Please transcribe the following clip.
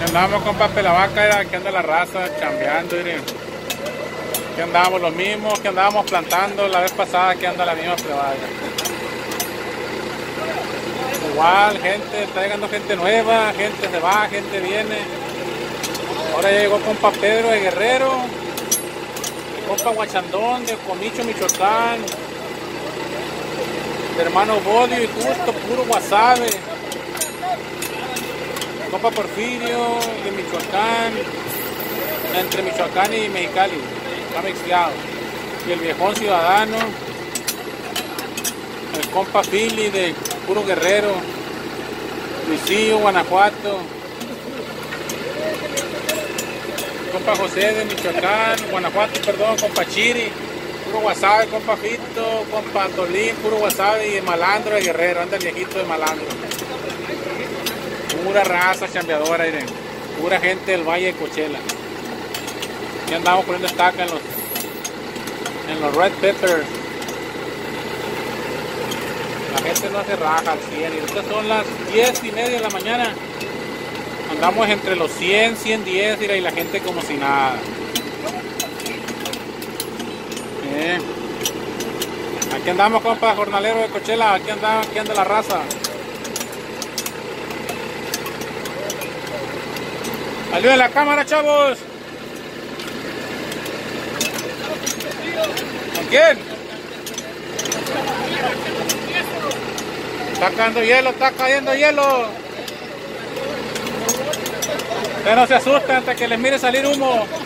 Andamos con Papelavaca, aquí anda la raza chambeando, miren. Aquí andamos los mismos que andábamos plantando la vez pasada, aquí anda la misma plebada. Igual, gente, está llegando gente nueva, gente se va, gente viene. Ahora ya llegó compa Pedro de Guerrero, compa Guachandón de Comicho, Michoacán, hermano Bodio y Justo, puro Guasave. Compa Porfirio de Michoacán, entre Michoacán y Mexicali, está mezclado. Y el viejón ciudadano, el compa Philly de puro Guerrero, Luisillo, Guanajuato, compa José de Michoacán, Guanajuato, perdón, compa Chiri, puro Guasave, compa Fito, compa Tolín, puro Guasave, y el Malandro de Guerrero, anda el viejito de Malandro. Pura raza chambeadora, miren. Pura gente del Valle de Coachella. Aquí andamos poniendo estaca en los red peppers. La gente no se raja al 100. Y estas son las 10:30 de la mañana. Andamos entre los 100, 110, mira, y la gente como si nada. Aquí andamos, compa, jornalero de Coachella. Aquí anda la raza. ¡Ayuden la cámara, chavos! ¿Con quién? Está cayendo hielo, está cayendo hielo. Ustedes no se asusten hasta que les mire salir humo.